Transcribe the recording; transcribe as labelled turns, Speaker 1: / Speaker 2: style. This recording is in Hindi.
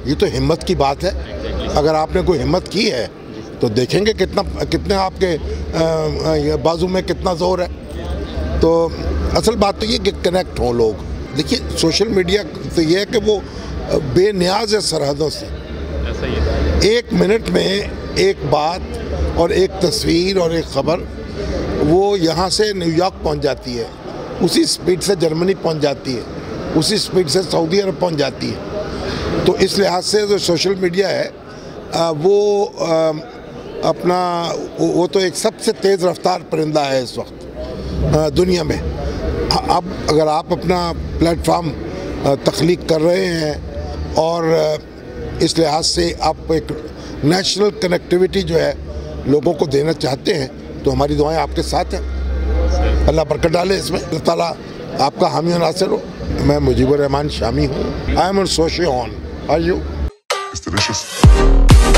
Speaker 1: ये तो हिम्मत की बात है। अगर आपने कोई हिम्मत की है तो देखेंगे कितने आपके बाजू में कितना जोर है। तो असल बात तो ये कि कनेक्ट हो लोग। देखिए, सोशल मीडिया तो ये है कि वो बेनियाज है सरहदों से। एक मिनट में एक बात और एक तस्वीर और एक ख़बर वो यहाँ से न्यूयॉर्क पहुँच जाती है, उसी स्पीड से जर्मनी पहुँच जाती है, उसी स्पीड से सऊदी अरब पहुँच जाती है। तो इस लिहाज से जो सोशल मीडिया है वो वो तो एक सबसे तेज़ रफ्तार परिंदा है इस वक्त दुनिया में। अब अगर आप अपना प्लेटफॉर्म तख्लीक कर रहे हैं और इस लिहाज से आप एक नेशनल कनेक्टिविटी जो है लोगों को देना चाहते हैं तो हमारी दुआएं आपके साथ हैं। अल्लाह बरकत डाले इसमें, अल्लाह ताला आपका हामी और नासिर हो। मैं मुजीब-उर-रहमान शामी हूँ। I am on socioON। Are you?